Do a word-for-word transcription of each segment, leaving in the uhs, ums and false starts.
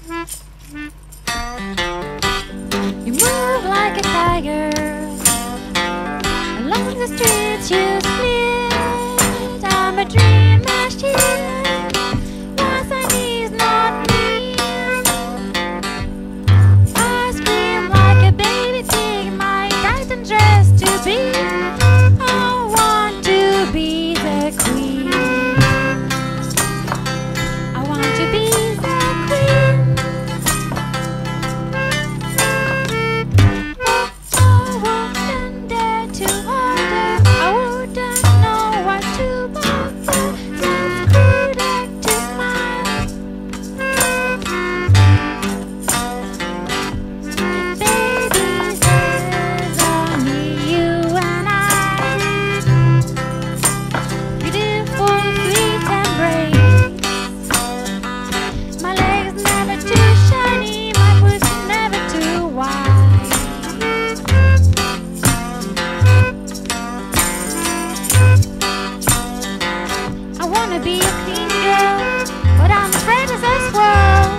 You move like a tiger along the streets you split. I'm a dream machine. Once I need not me. I scream like a baby pig. My titan dress to be. I want to be the queen. I want to be the queen. Oh, I wouldn't dare to order. I wouldn't know what to bother. Just prudent to smile. Baby, there's only you and I. Beautiful, sweet embrace. My legs never too shiny, my boots never too wide. I wanna be a clean girl, but I'm afraid as a squirrel.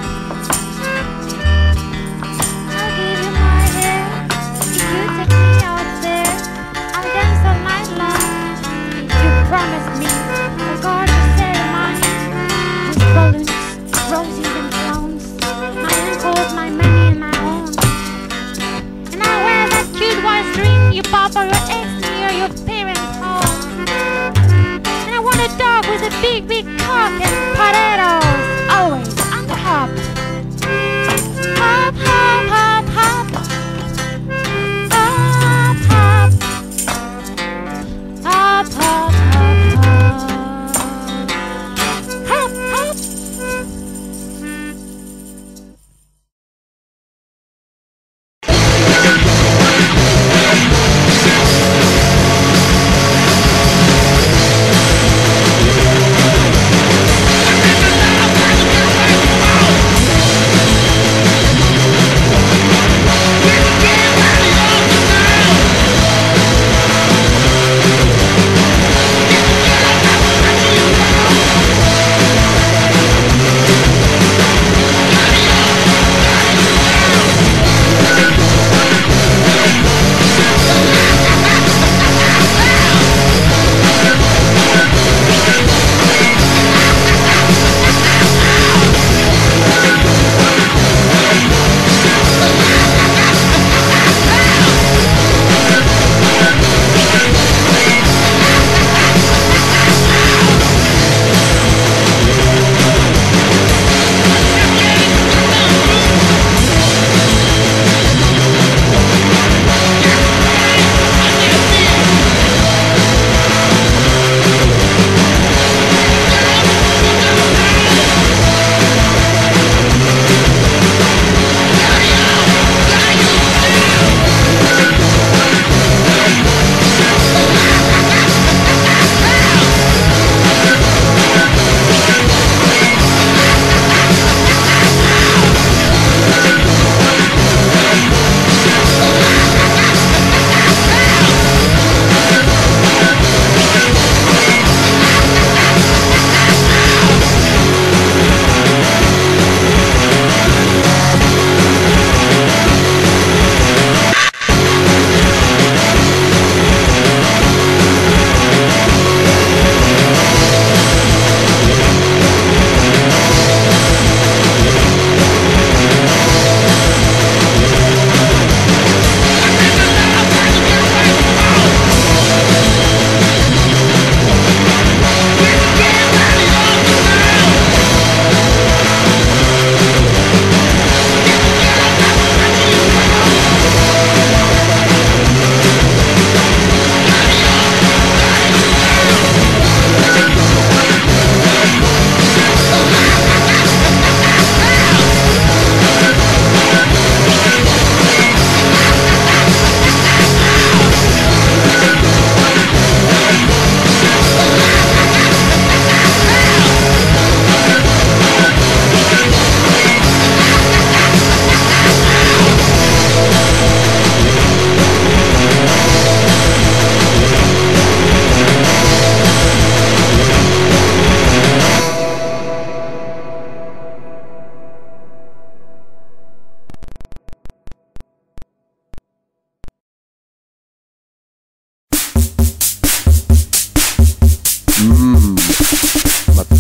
I'll give you my hair if you take me out there. I'll dance all night long if you promise me a gorgeous ceremony with balloons, roses and clowns. My ankles, my money and my own. And I wear that cute white string you bought for your ex near your parents' home. And I want a dog with a big, big cock and potatoes, always on the hop. Hop, hop, hop, hop. Hop, hop. Hop, hop, hop, hop. Hop, hop.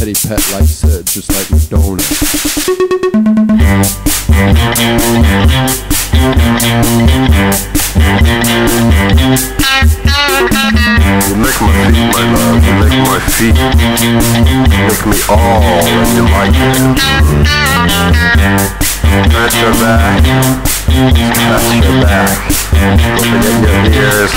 Daddy Pet likes it just like McDonald's. You lick my feet, my love, you lick my feet. Lick me all and you like it. Scratch your back, scratch your back. Don't forget your ears.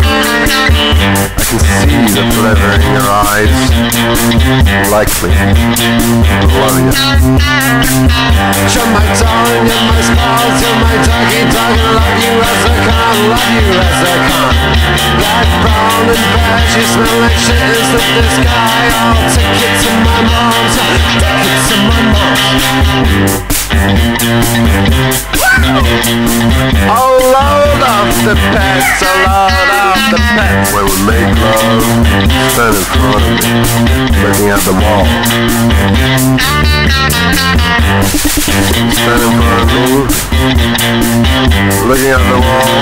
I can see the pleasure in your eyes. You like me. I love you. You're my darling, you're my spouse, you're my doggy dog. Love you as I can, love you as I can. Black, brown and beige, you smell like shit. Is it this guy? I'll take it to my mom's. Take it to my mom's. Oh, load off the pets, oh, load off the pets. When we make love, stand in front of me, looking at the wall. Stand in front of me, looking at the wall.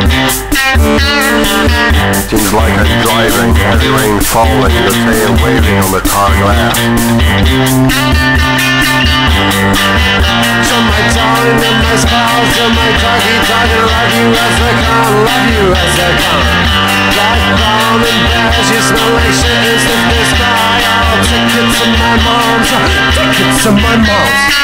Seems like I'm driving, heavy rain falling, your tail waving on the car glass. You're my darling, you're my spouse, you're my doggy dog. Love you as I can, love you as I can. Black, brown and beige, you smell like shit. Is it this guy? I'll take it to my mom's. Take it to my mom's.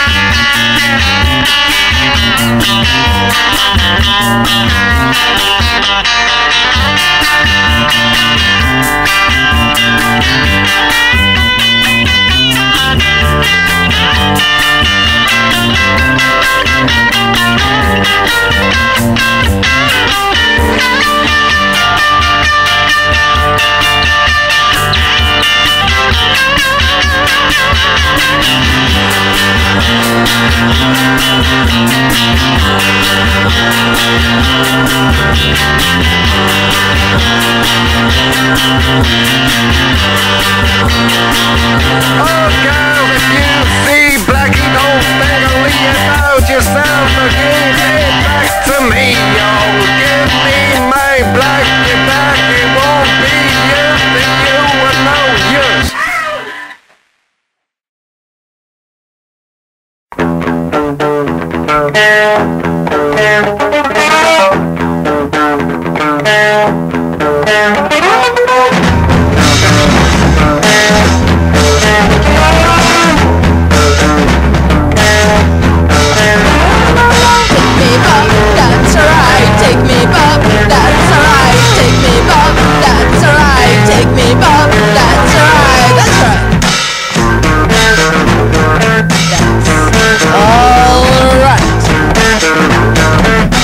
Oh, girl, if you see Blackie, don't stand and leave out yourself again. Get back to me, yo. Give me my Blackie back. It won't be used to you with no use. Alright.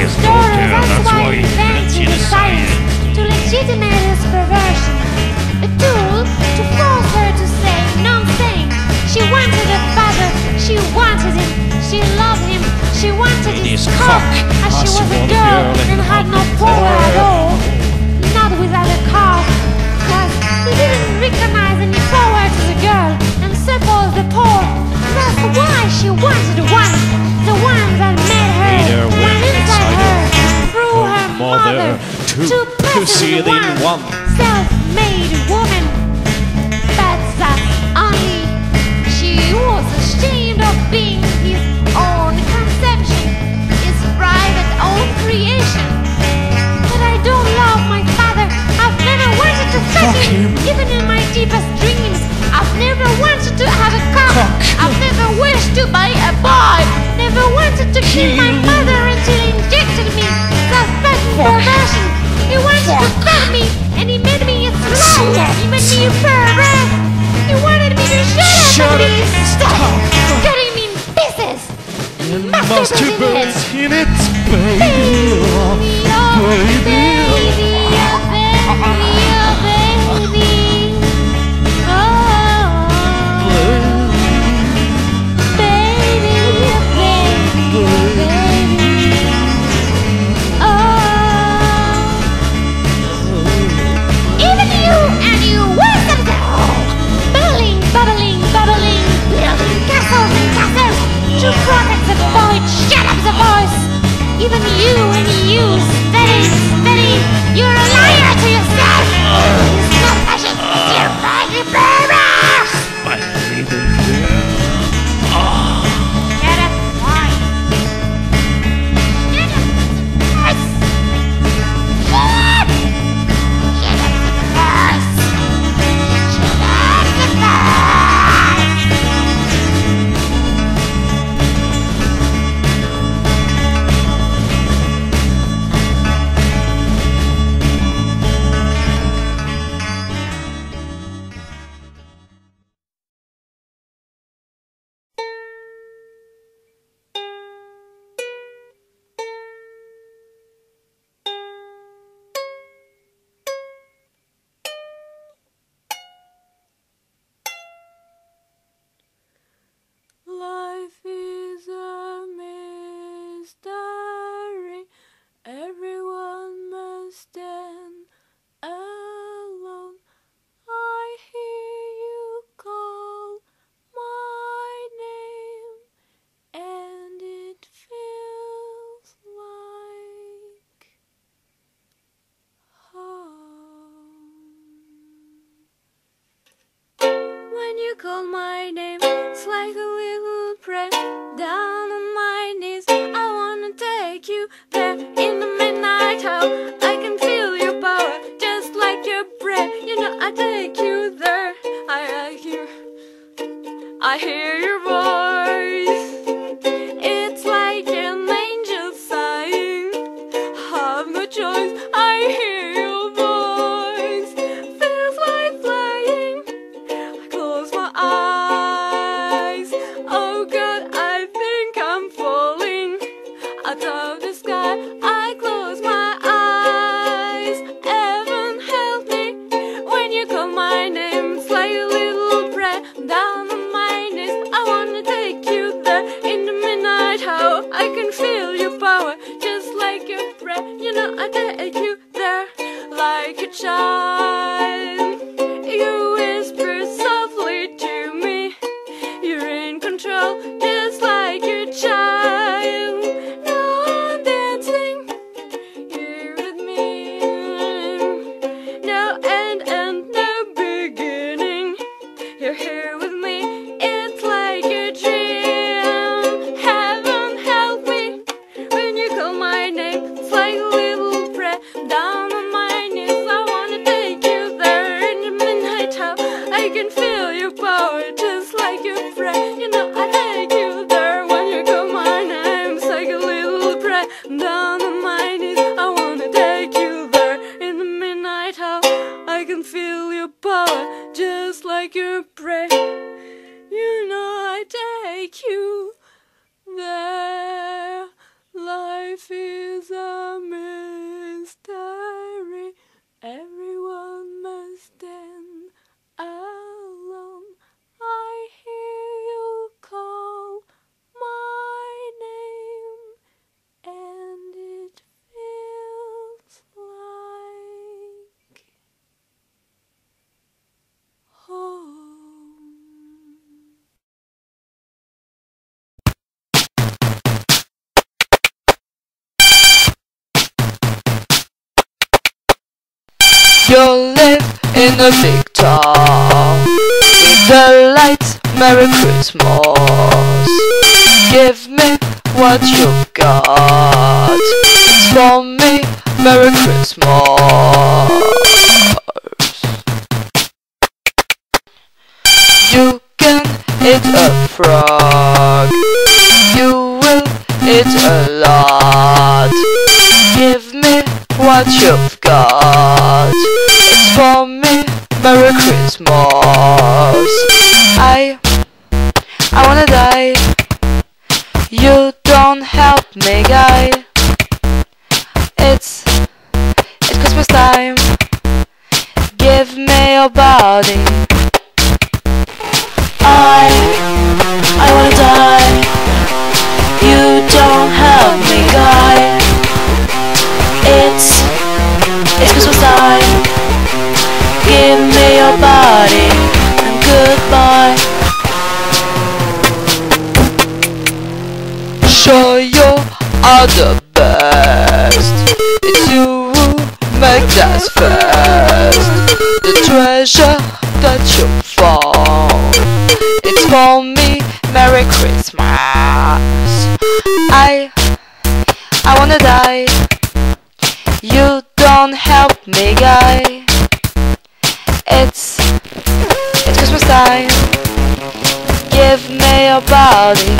his daughter, that's why he invented science to legitimate his perversion. A tool to force her to say nothing. She wanted a father, she wanted him, she loved him, she wanted his cock, as she was a girl and had no power at all. Not without a cock, cause he didn't recognize any power to the girl and suppose the poor. That's why she wanted one, the one that made her, went inside her, through her mother, to pussy in one self-made woman. But that's only she was ashamed of being his own conception, his private own creation. But I don't love my father. I've never wanted to fuck him, even in my deepest dreams. I've never wanted to have a cock. I've never wished to buy a boy. Never wanted to kill my mother until he injected me. That fucking perversion. He wanted to fuck me, and he made me a slut. He made me a pervert. He wanted me to shut up and be stop cutting me in pieces and masturbate in it, baby. Oh, baby, oh, baby, oh, baby. To protect the void, shut up the voice. Even you and you, steady, steady, you're a liar to yourself. It's not fashion, it's your body, baby. My little girl. Oh. Shut up, why? Shut up, voice. Shut up. Shut up the voice. Shut up the voice. Life is a mystery. Everyone must stand alone. I hear you call my name, and it feels like home. When you call my name, it's like a little prayer. Down on my knees, I wanna take you there in the midnight hour. I can feel your power, just like your breath. You know I take you there. I, I hear, I hear your voice. It's like an angel sighing. Have no choice. I hear your voice. Feels like flying. I close my eyes. Oh God, I think I'm falling out of the sky. I close my eyes. Heaven help me. When you call my name, it's like a little prayer. Down on my knees, I wanna take you there in the midnight hour. I can feel your power, just like your breath. You know I take you there like a child. You whisper softly to me. You're in control, just like your child. Now I'm dancing here with me. No end and no beginning. You're here with me. It's like a dream. Heaven help me. When you call my name, it's like a little prayer. Down on my knees, I wanna take you there in the midnight hour. I can feel your power, just like your breath. You know I take you there when you call my name. It's like a little prayer. Down on my knees, I wanna take you there in the midnight hour. I can feel your power, just like your breath. You know I take you there. Life is a You live in a big town with the lights, Merry Christmas. Give me what you've got, it's for me, Merry Christmas. You can eat a frog, you will eat a lot. Give me what you've got, it's for me, Merry Christmas. I, I wanna die. You don't help me, guy. It's, it's Christmas time. Give me your body. I, I wanna die. You don't help me, guy. It's, it's Christmas time. Give me your body and goodbye. Sure, you are the best. It's you who make us first. The treasure that you found, it's for me, Merry Christmas. I, I wanna die. You don't help me, guy. It's, it's Christmas time. Give me your body.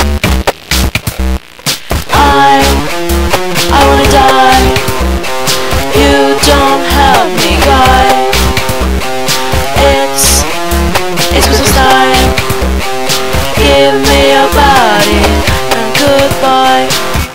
I, I wanna die. You don't help me, guy. It's, it's Christmas time. Give me your body and goodbye.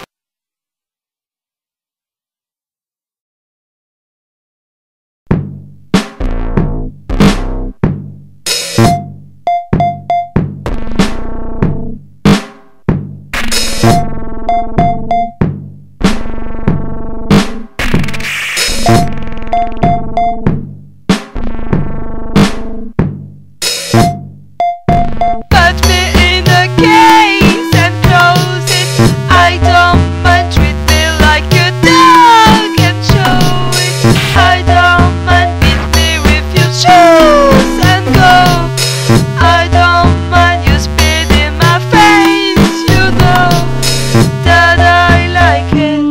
Put me in a case and close it. I don't mind, treat me like a dog and show it. I don't mind, beat me with your shoes and go. I don't mind, you spit in my face. You know that I like it.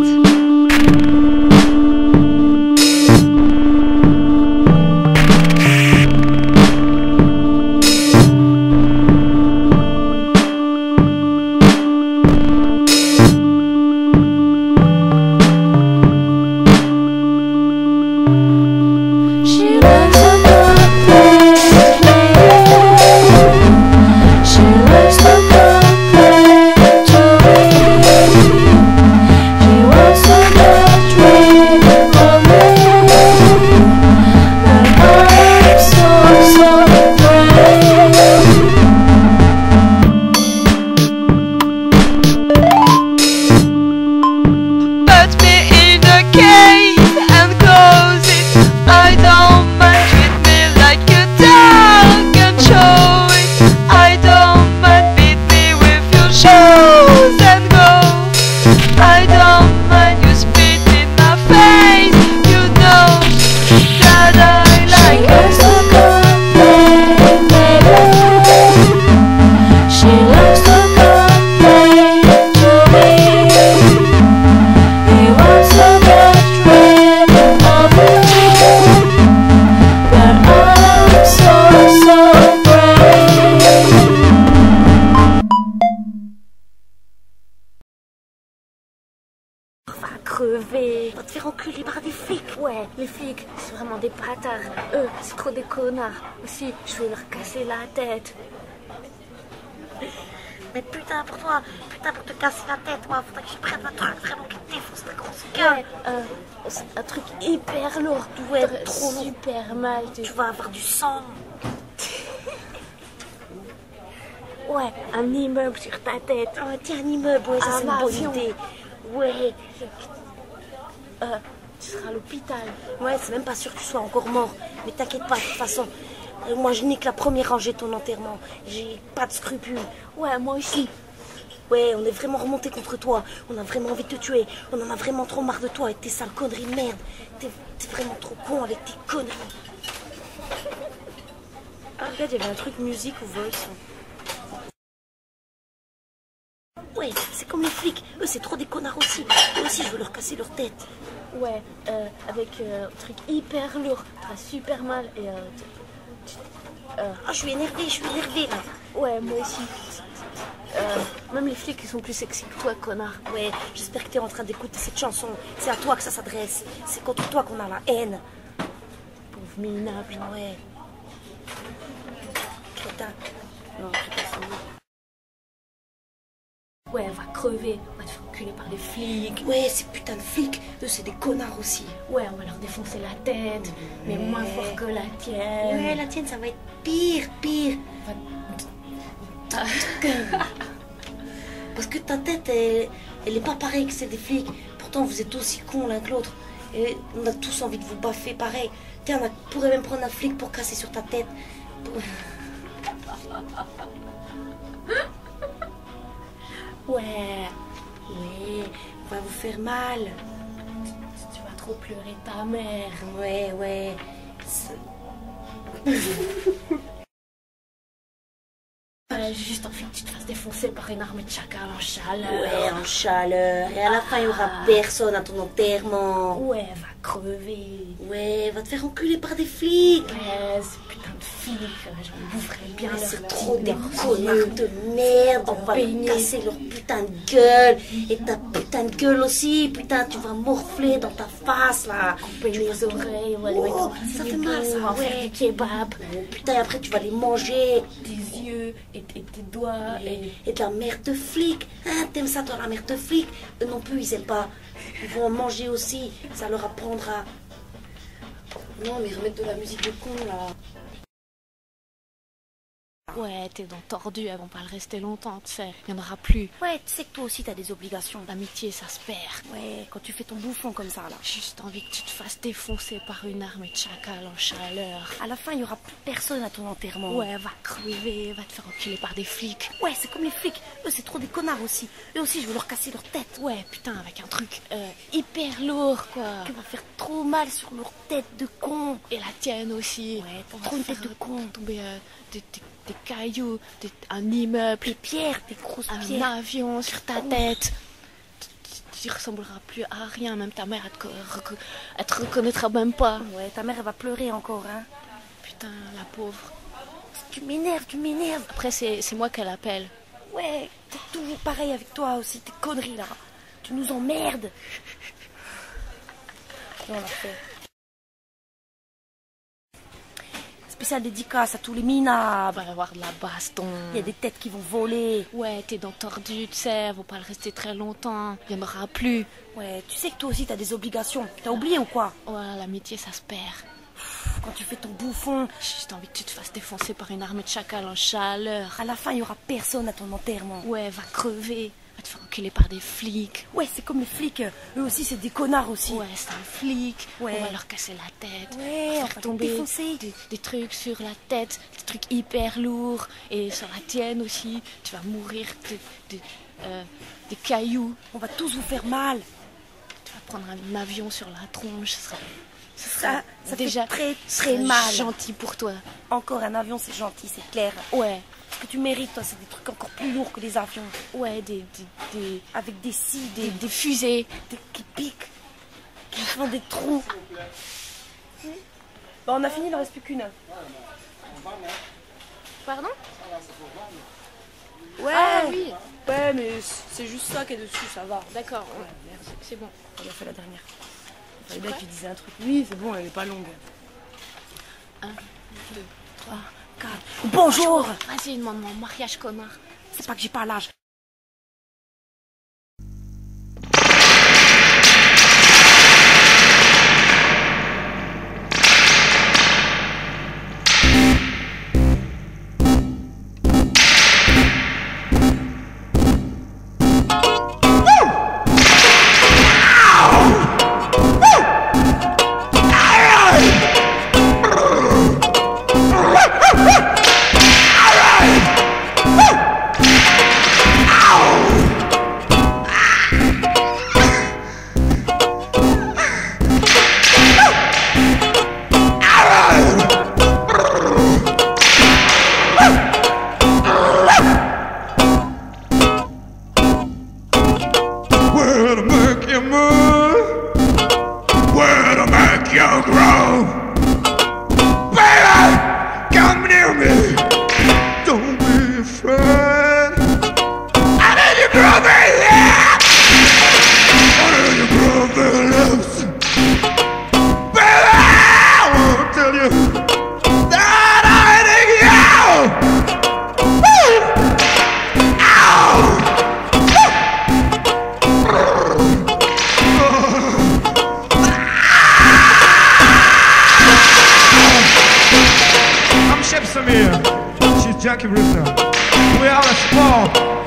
She likes to complain. She likes to complain to me. She wants to get rid of me, but I'm so, so afraid. Put me in a cage and close it. I don't mind, treat me like a dog and show it. I don't mind, beat me with your shoes and go. I don't mind, you spit in my face. You know that I like it. She likes to complain to me. He wants to get rid of me, but I'm so, so afraid. Va crever, va te faire enculer par des flics. Ouais, les flics, c'est vraiment des bâtards. Eux, c'est trop des connards. Aussi, je vais leur casser la tête. Mais putain, pour toi, putain, pour te casser la tête, moi, faudrait que je prenne un truc vraiment qui te défonce la grosse gueule. Ouais, euh, c'est un truc hyper lourd. Tu vas être trop super mal. Tu vas avoir du sang. Ouais, un immeuble sur ta tête. Oh, tiens, un immeuble, ouais, ça c'est une bonne idée. Ouais. Euh, tu seras à l'hôpital. Ouais, c'est même pas sûr que tu sois encore mort. Mais t'inquiète pas, de toute façon. Euh, moi, je nique la première rangée de ton enterrement. J'ai pas de scrupules. Ouais, moi aussi. Ouais, on est vraiment remonté contre toi. On a vraiment envie de te tuer. On en a vraiment trop marre de toi et tes sales conneries de merde. T'es vraiment trop con avec tes conneries. Ah, regarde, il y avait un truc musique ou voice. Ouais, c'est comme les flics. Eux, c'est trop des connards aussi. Eux aussi, je veux leur casser leur tête. Ouais, euh, avec euh, un truc hyper lourd. T'as super mal et... Euh, euh... Ah, je suis énervée, je suis énervée là. Ouais, moi aussi. Euh, même les flics, ils sont plus sexy que toi, connard. Ouais, j'espère que t'es en train d'écouter cette chanson. C'est à toi que ça s'adresse. C'est contre toi qu'on a la haine. Pauvre minable. Ouais. Crétin. Non, je sais pas ça. Ouais, va crever, on va te faire enculer par les flics. Ouais, ces putains de flics, eux c'est des connards aussi. Ouais, on va leur défoncer la tête, mais ouais. Moins fort que la tienne. Ouais, la tienne ça va être pire, pire. Va... Parce que ta tête, elle, elle est pas pareille que celle des flics. Pourtant vous êtes aussi cons l'un que l'autre. Et on a tous envie de vous baffer pareil. Tiens, on pourrait même prendre un flic pour casser sur ta tête. Ouais, ouais, on va vous faire mal. Tu, tu vas trop pleurer ta mère. Ouais, ouais. Euh, juste envie que tu te fasses défoncer par une armée de chacal en chaleur. Ouais, en chaleur. Et à la fin, il n'y aura personne à ton enterrement. Ouais, va crever. Ouais, va te faire enculer par des flics. Ouais, ces putains de flics, j'en boufferai bien. C'est trop des connards de merde. On va leur casser leur putain de gueule. Et ta putain de gueule aussi. Putain, tu vas morfler dans ta face là. Couper les oreilles, on va les mettre en ça fait mal ça, on va faire du kebab. Oh, putain, et après tu vas les manger. Tes yeux et, et tes doigts. Et, et de la merde de flic. Hein, t'aimes ça toi, la merde de flic? Eux non plus, ils aiment pas. Ils vont en manger aussi. Ça leur apprendra. Non, mais remettre de la musique de con là. Ouais, tes dents tordues, elles vont pas le rester longtemps, tu sais. Il y en aura plus. Ouais, tu sais que toi aussi t'as des obligations. L'amitié, ça se perd. Ouais, quand tu fais ton bouffon comme ça là. Juste envie que tu te fasses défoncer par une armée de chacal en chaleur. À la fin, il y aura plus personne à ton enterrement. Ouais, va crever, va te faire enculer par des flics. Ouais, c'est comme les flics. Eux, c'est trop des connards aussi. Eux aussi, je veux leur casser leur tête. Ouais, putain, avec un truc euh, hyper lourd, quoi. Qui va faire trop mal sur leur tête de con. Et la tienne aussi. Ouais, trop une tête de con. Tomber euh, des, des, des cailloux, des, un immeuble, des pierres, des grosses un pierres. Un avion sur ta tête. Tu, tu ressembleras plus à rien, même ta mère, elle te, elle te reconnaîtra même pas. Ouais, ta mère, elle va pleurer encore, hein. Putain, la pauvre. Tu m'énerves, tu m'énerves. Après, c'est moi qu'elle appelle. Ouais, t'es toujours pareil avec toi aussi, tes conneries là. Tu nous emmerdes. Et on l'a fait. Spécial dédicace à tous les minables. On va avoir de la baston. Il y a des têtes qui vont voler. Ouais, tes dents tordues, tu sais, elles vont pas le rester très longtemps. Il y en aura plus. Ouais, tu sais que toi aussi t'as des obligations. T'as oublié ou quoi? Ouais, l'amitié ça se perd. Quand tu fais ton bouffon, j'ai juste envie que tu te fasses défoncer par une armée de chacal en chaleur. À la fin, il y aura personne à ton enterrement. Ouais, va crever. Va te faire enculer par des flics. Ouais, c'est comme les flics. Eux aussi, c'est des connards aussi. Ouais, c'est un flic. Ouais. On va leur casser la tête. Ouais, on va faire faire tomber défoncer. Des, des trucs sur la tête, des trucs hyper lourds. Et sur la tienne aussi. Tu vas mourir de, de, euh, des cailloux. On va tous vous faire mal. Tu vas prendre un avion sur la tronche. Ce sera, ce sera ça, ça déjà fait très très mal. Gentil pour toi. Encore un avion, c'est gentil, c'est clair. Ouais. Ce que tu mérites, toi, c'est des trucs encore plus lourds que les avions. Ouais, des... des, des avec des scies, des, des, des fusées. Des, qui piquent, qui font des trous. Bon, on a fini, il ne reste plus qu'une. Pardon? Ouais. Ah oui. Ouais, mais c'est juste ça qui est dessus, ça va. D'accord, ouais, c'est bon. On a fait la dernière. Il fallait bien que tu disais un truc. Oui, c'est bon, elle n'est pas longue. Un, deux, trois, quatre. Bonjour. Vas-y, demande-moi en mariage, connard. C'est pas que j'ai pas l'âge.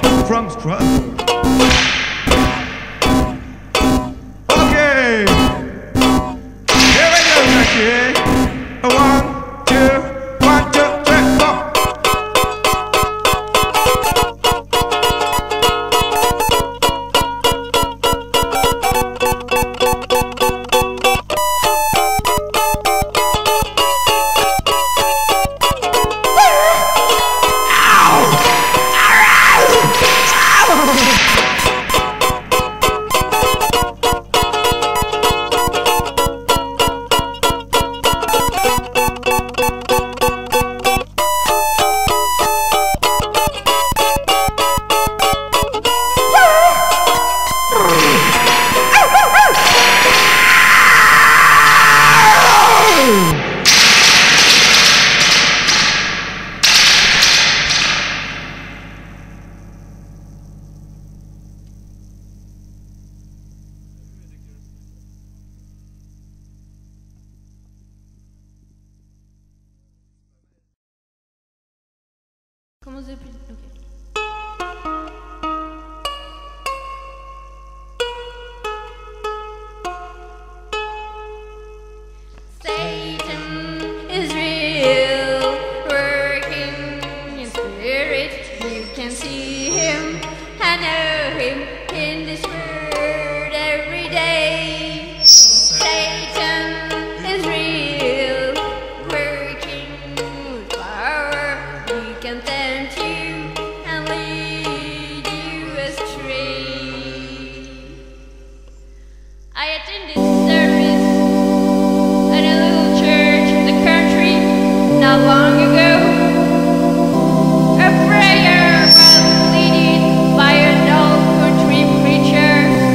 from Strasbourg. Okay, here we go, Jackie. One, two, one, two, three, four. Comment vous appelez? Ok. Satan is real, working in spirit. You can see him, I know him in this world every day. Satan is real, working with power. He can tempt you and lead you astray. I attended service at a little church in the country not long ago. A prayer was leaded by an old country preacher.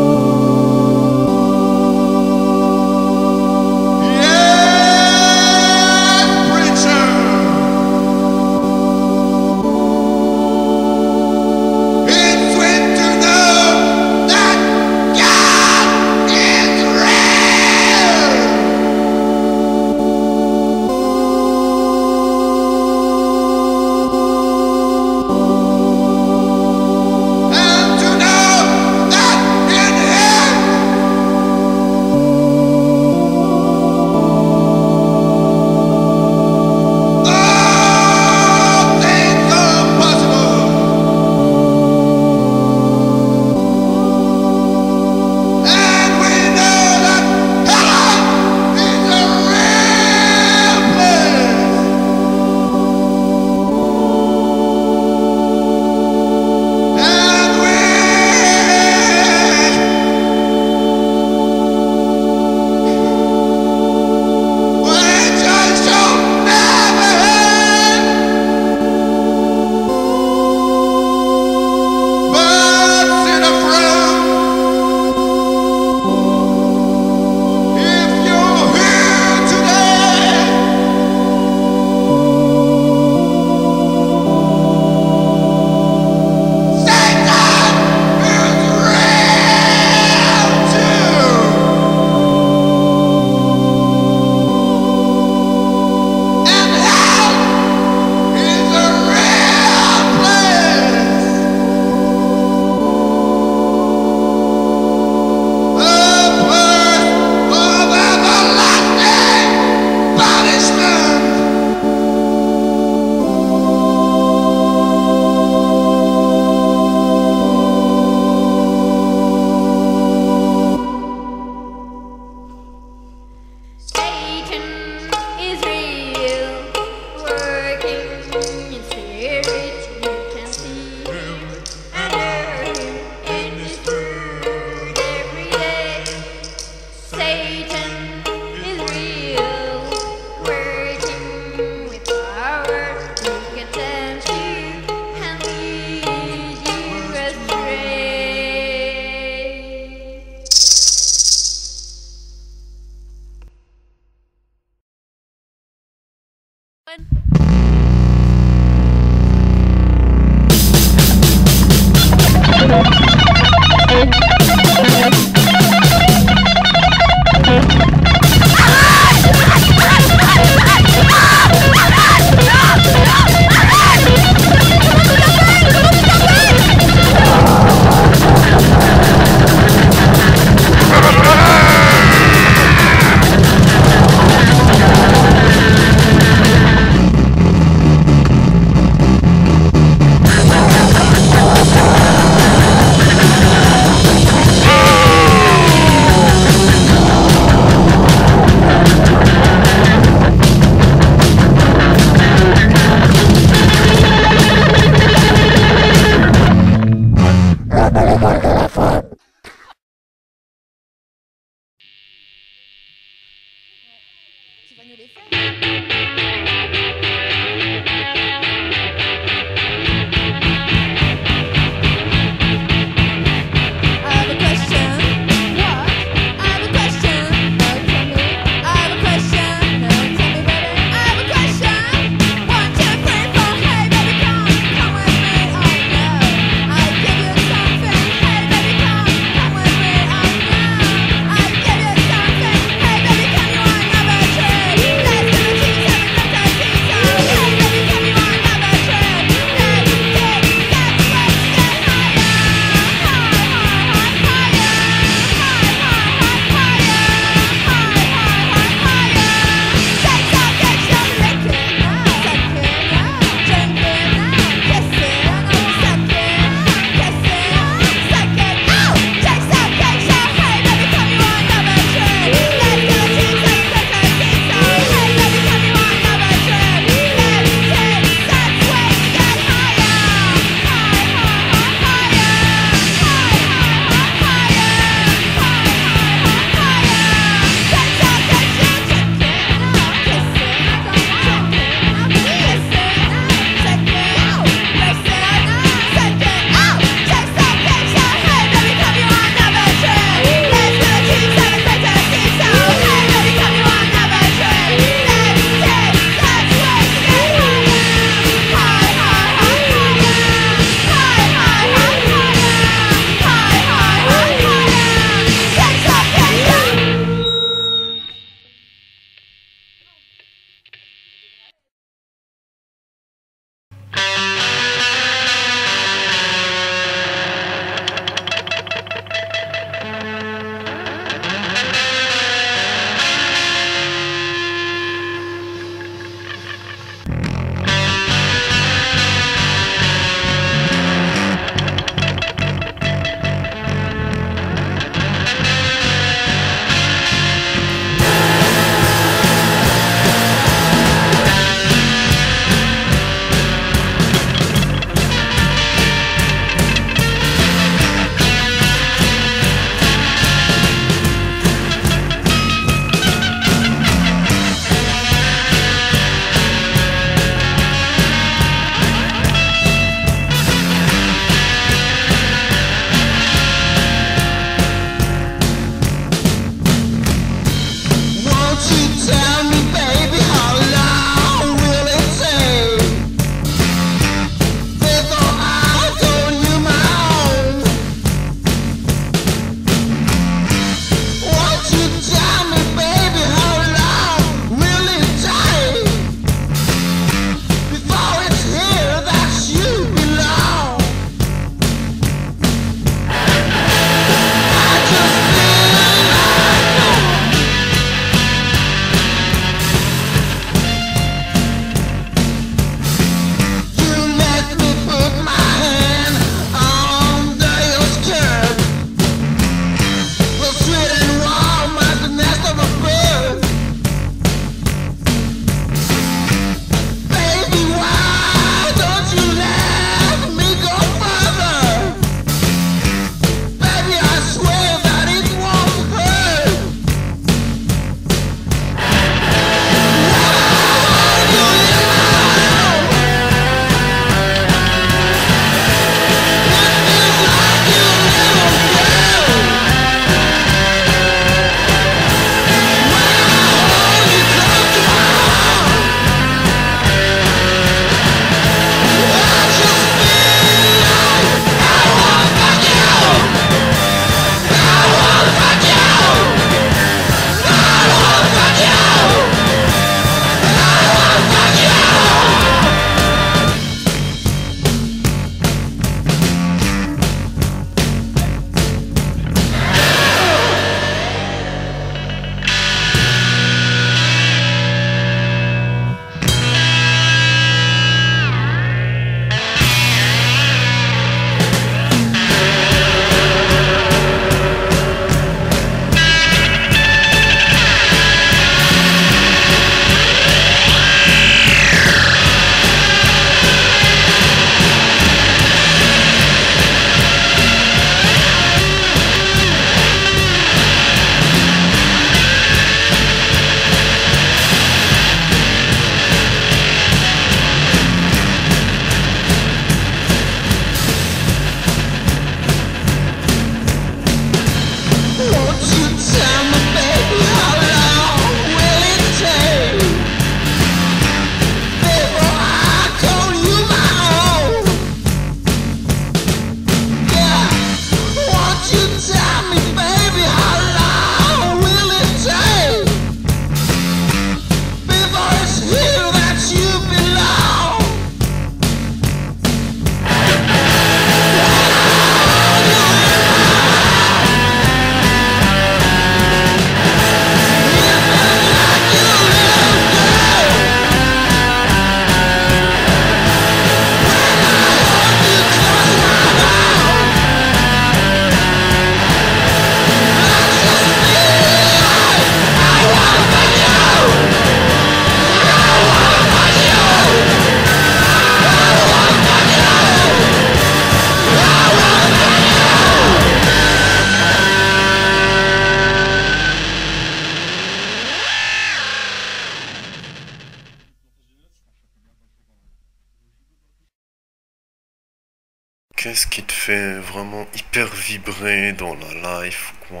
qu'est-ce qui te fait vraiment hyper vibrer dans la life, quoi?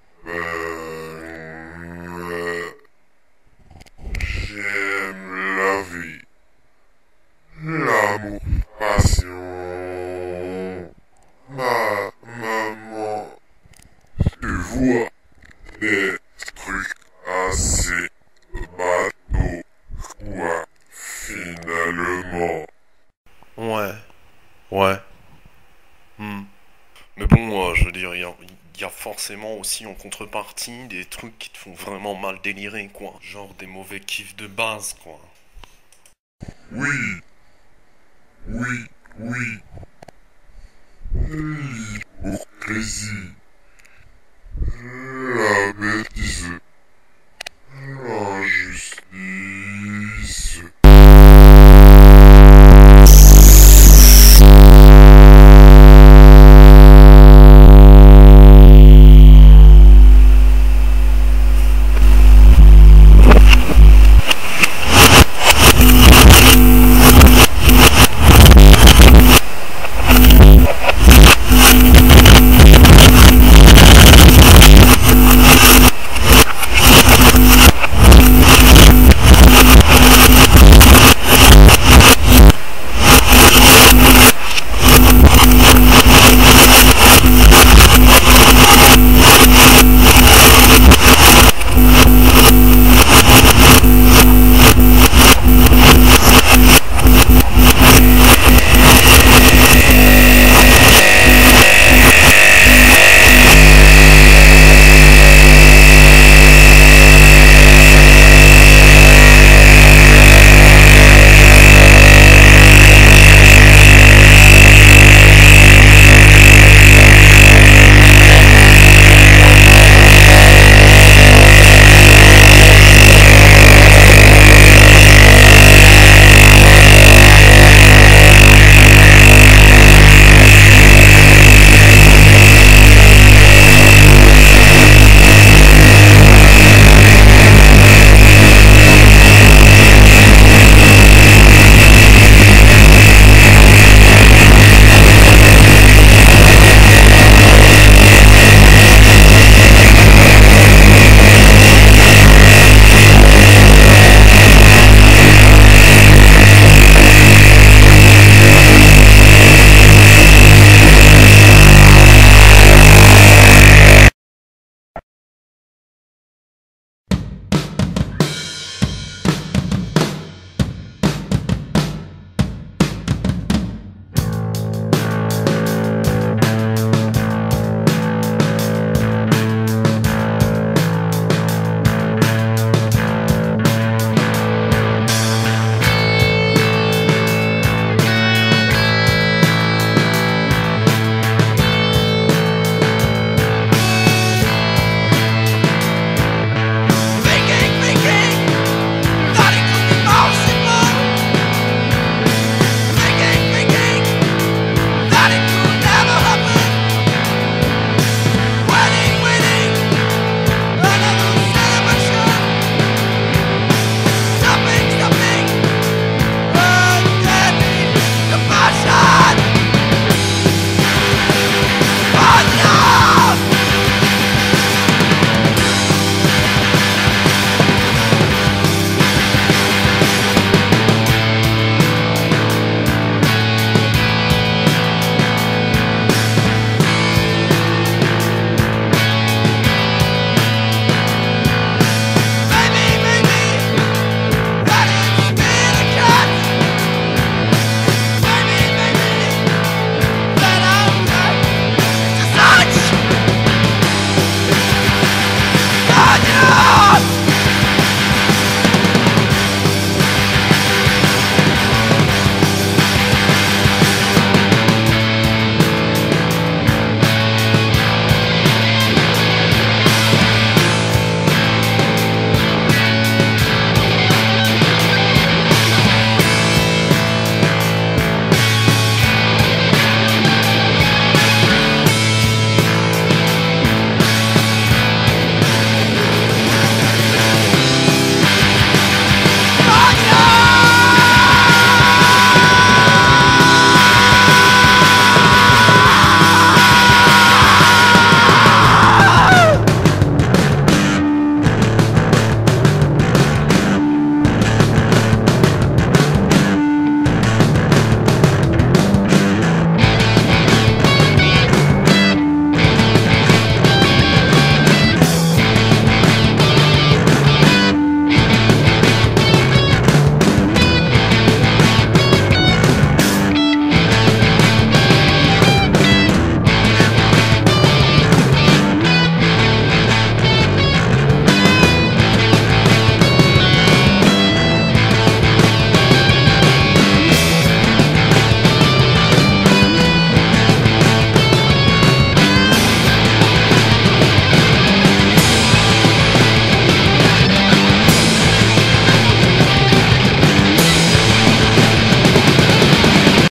Euh, J'aime la vie, l'amour, passion, ma maman. Tu vois des trucs assez bateaux, quoi, finalement. Ouais, ouais. Hmm. Mais bon, euh, je veux dire, il y a, y a forcément aussi en contrepartie des trucs qui te font vraiment mal délirer, quoi. Genre des mauvais kiffs de base, quoi. Oui, oui, oui.